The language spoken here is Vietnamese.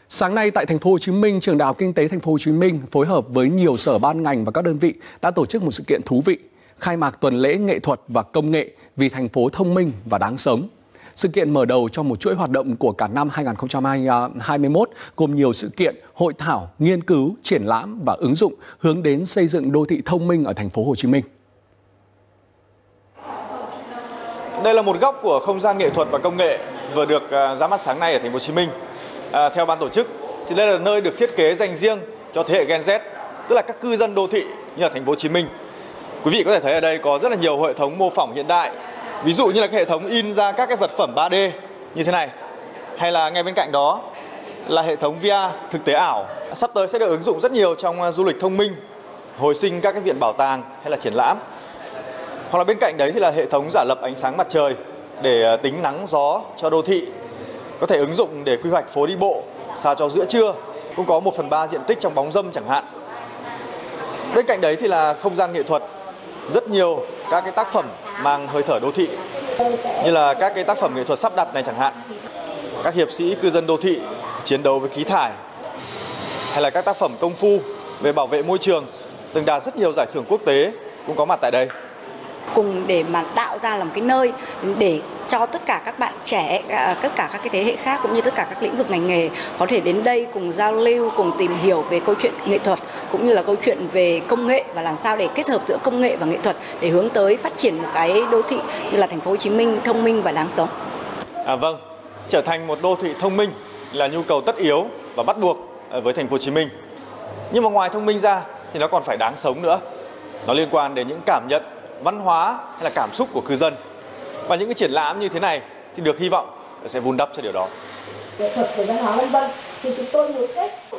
Sáng nay tại thành phố Hồ Chí Minh, Trường Đại học Kinh tế thành phố Hồ Chí Minh phối hợp với nhiều sở ban ngành và các đơn vị đã tổ chức một sự kiện thú vị, khai mạc tuần lễ nghệ thuật và công nghệ vì thành phố thông minh và đáng sống. Sự kiện mở đầu cho một chuỗi hoạt động của cả năm 2021 gồm nhiều sự kiện, hội thảo, nghiên cứu, triển lãm và ứng dụng hướng đến xây dựng đô thị thông minh ở thành phố Hồ Chí Minh. Đây là một góc của không gian nghệ thuật và công nghệ vừa được ra mắt sáng nay ở thành phố Hồ Chí Minh. Theo ban tổ chức thì đây là nơi được thiết kế dành riêng cho thế hệ Gen Z, tức là các cư dân đô thị như là thành phố Hồ Chí Minh. Quý vị có thể thấy ở đây có rất là nhiều hệ thống mô phỏng hiện đại. Ví dụ như là cái hệ thống in ra các cái vật phẩm 3D như thế này, hay là ngay bên cạnh đó là hệ thống VR thực tế ảo. Sắp tới sẽ được ứng dụng rất nhiều trong du lịch thông minh, hồi sinh các cái viện bảo tàng hay là triển lãm. Hoặc là bên cạnh đấy thì là hệ thống giả lập ánh sáng mặt trời để tính nắng gió cho đô thị. Có thể ứng dụng để quy hoạch phố đi bộ sao cho giữa trưa, cũng có 1/3 diện tích trong bóng râm chẳng hạn. Bên cạnh đấy thì là không gian nghệ thuật, rất nhiều các cái tác phẩm mang hơi thở đô thị, như là các cái tác phẩm nghệ thuật sắp đặt này chẳng hạn. Các hiệp sĩ cư dân đô thị chiến đấu với khí thải, hay là các tác phẩm công phu về bảo vệ môi trường từng đạt rất nhiều giải thưởng quốc tế cũng có mặt tại đây. Cùng để mà tạo ra là một cái nơi để cho tất cả các bạn trẻ, tất cả các cái thế hệ khác cũng như tất cả các lĩnh vực ngành nghề có thể đến đây cùng giao lưu, cùng tìm hiểu về câu chuyện nghệ thuật cũng như là câu chuyện về công nghệ và làm sao để kết hợp giữa công nghệ và nghệ thuật để hướng tới phát triển một cái đô thị như là thành phố Hồ Chí Minh thông minh và đáng sống. Vâng, trở thành một đô thị thông minh là nhu cầu tất yếu và bắt buộc với thành phố Hồ Chí Minh. Nhưng mà ngoài thông minh ra thì nó còn phải đáng sống nữa. Nó liên quan đến những cảm nhận, văn hóa hay là cảm xúc của cư dân. Và những cái triển lãm như thế này thì được hy vọng sẽ vun đắp cho điều đó. Nghệ thuật và văn hóa vân vân thì chúng tôi muốn kết